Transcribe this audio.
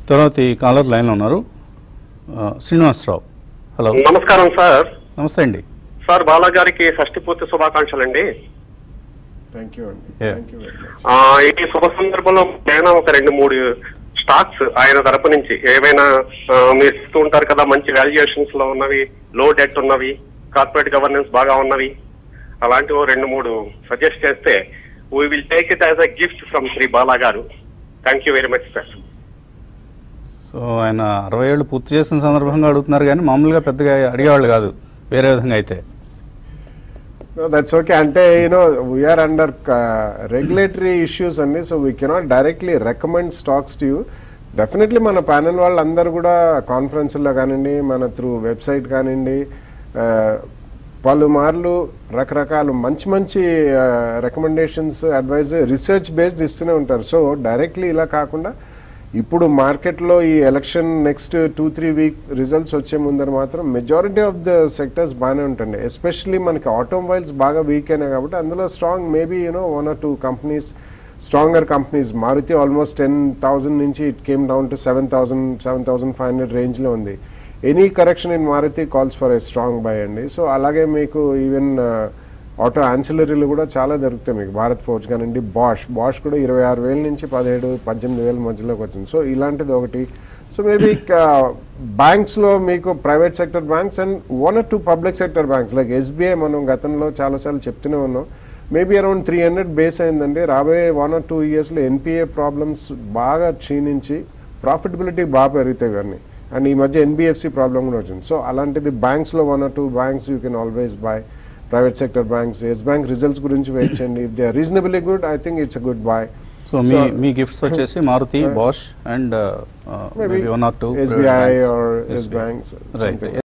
తర్వాత ఈ కాలర్ లైన్లో ఉన్నారు శ్రీనివాసరావు. హలో, నమస్కారం సార్. నమస్తే అండి సార్, బాలాగారికి షష్ఠి పూర్తి శుభాకాంక్షలండి. ఈ శుభ సందర్భంలో నేను ఒక 2-3 స్టాక్స్ ఆయన తరపు నుంచి ఏవైనా మీరు ఇస్తూ ఉంటారు కదా, మంచి వాల్యుయేషన్స్ లో ఉన్నవి, లో డెట్ ఉన్నవి, కార్పొరేట్ గవర్నెన్స్ బాగా ఉన్నవి, అలాంటివి 2-3 సజెస్ట్ చేస్తే we will take it as a gift from Shri Bala garu. Thank you very much sir. So ఆయన 60 ఏళ్ళు పూర్తి చేసిన సందర్భంగా అడుగుతున్నారు కానీ మామూలుగా పెద్దగా అడిగేవాళ్ళు కాదు వేరే విధంగా అయితే. That's okay. Ante, we are under regulatory issues and so we cannot directly recommend stocks to you. Definitely మన ప్యానెల్ వాళ్ళు అందరూ కూడా కాన్ఫరెన్స్లో కానివ్వండి, మన త్రూ వెబ్సైట్ కానివ్వండి, పలుమార్లు రకరకాల మంచి రికమెండేషన్స్, అడ్వైజ్, రీసెర్చ్ బేస్డ్ ఇస్తూనే ఉంటారు. సో డైరెక్ట్లీ ఇలా కాకుండా ఇప్పుడు మార్కెట్లో ఈ ఎలక్షన్ నెక్స్ట్ 2-3 వీక్స్ రిజల్ట్స్ వచ్చే ముందర మాత్రం మెజారిటీ ఆఫ్ ద సెక్టర్స్ బాగానే ఉంటుంది. ఎస్పెషల్లీ మనకి ఆటోమొబైల్స్ బాగా వీక్ అయినాయి కాబట్టి అందులో strong maybe 1 or 2 companies, stronger companies. Maruti almost 10,000 నుంచి ఇట్ కేమ్ డౌన్ టు 7,500 రేంజ్లో ఉంది. Any correction in Maruti calls for a strong buy అండి. సో అలాగే మీకు ఈవెన్ ఆటో యాన్సిలరీలు కూడా చాలా దొరుకుతాయి మీకు. భారత్ ఫోర్జ్ కానివ్వండి, బాష్ కూడా 26,000 నుంచి 17,000-18,000 మధ్యలోకి వచ్చింది. సో ఇలాంటిది ఒకటి. సో మేబీ బ్యాంక్స్లో మీకు private sector banks and 1 or 2 public sector banks like SBI మనం గతంలో చాలాసార్లు చెప్తూనే ఉన్నాం. మేబీ అరౌండ్ 300 బేస్ అయిందండి. రాబోయే 1 or 2 ఇయర్స్లో ఎన్పిఏ ప్రాబ్లమ్స్ బాగా క్షీణించి ప్రాఫిటబిలిటీ బాగా పెరుగుతాయి ఇవన్నీ. అండ్ ఈ మధ్య ఎన్బిఎఫ్సి ప్రాబ్లం కూడా వచ్చింది. సో అలాంటిది బ్యాంక్స్లో 1 or 2 banks you can always buy. Private sector banks, Yes Bank results గురించి వెయిట్ చేయండి. If they are reasonably good, I think it's a good buy. So మీ గిఫ్ట్స్ వచ్చేసి Maruti, Bosch and 1 or 2 SBI or Yes banks. Right.